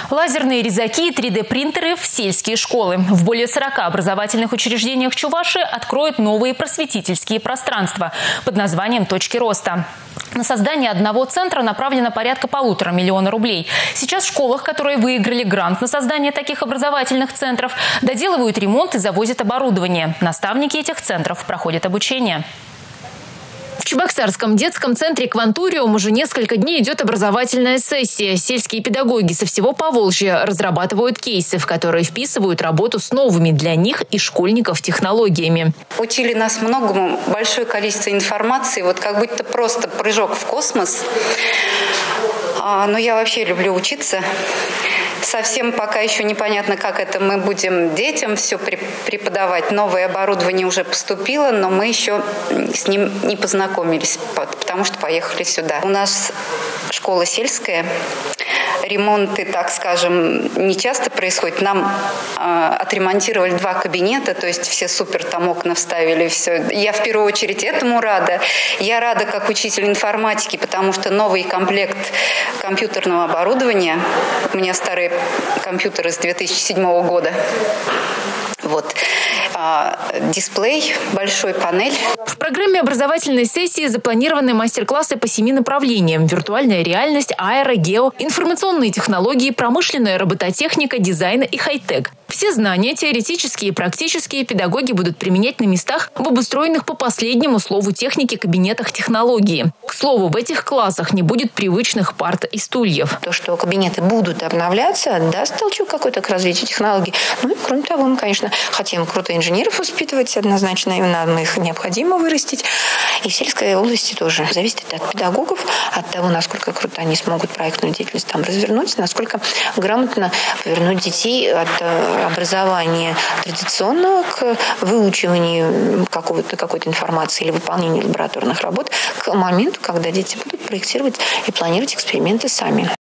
Лазерные резаки и 3D-принтеры в сельские школы. В более 40 образовательных учреждениях Чувашии откроют новые просветительские пространства под названием «Точки роста». На создание одного центра направлено порядка 1,5 миллиона рублей. Сейчас в школах, которые выиграли грант на создание таких образовательных центров, доделывают ремонт и завозят оборудование. Наставники этих центров проходят обучение. В Чебоксарском детском центре «Квантуриум» уже несколько дней идет образовательная сессия. Сельские педагоги со всего Поволжья разрабатывают кейсы, в которые вписывают работу с новыми для них и школьников технологиями. Учили нас многому, большое количество информации, вот как будто просто прыжок в космос. Но я вообще люблю учиться. Совсем пока еще непонятно, как это мы будем детям все преподавать. Новое оборудование уже поступило, но мы еще с ним не познакомились, потому что поехали сюда. У нас школа сельская. Ремонты, так скажем, не часто происходят. Нам отремонтировали 2 кабинета, то есть все супер там окна вставили. Все. Я в первую очередь этому рада. Я рада как учитель информатики, потому что новый комплект компьютерного оборудования. У меня старые компьютеры с 2007 года. Вот. Дисплей, большой панель. В программе образовательной сессии запланированы мастер-классы по 7 направлениям: виртуальная реальность, аэро, гео, информационные технологии, промышленная робототехника, дизайн и хай-тек. Все знания, теоретические и практические, педагоги будут применять на местах, в обустроенных по последнему слову техники кабинетах технологии. К слову, в этих классах не будет привычных парт и стульев. То, что кабинеты будут обновляться, даст толчок какой-то к развитию технологий. Ну и кроме того, мы, конечно, хотим крутых инженеров воспитывать однозначно, и нам их необходимо вырастить. И в сельской области тоже. Зависит от педагогов, от того, насколько круто они смогут проектную деятельность там развернуть, насколько грамотно повернуть детей от образования традиционного к выучиванию какой-то информации или выполнению лабораторных работ к моменту, когда дети будут проектировать и планировать эксперименты сами.